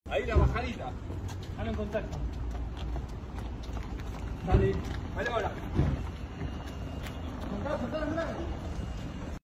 Ahí la bajadita. Dale en contacto. Dale. Vale, ahora. Soltá, soltá,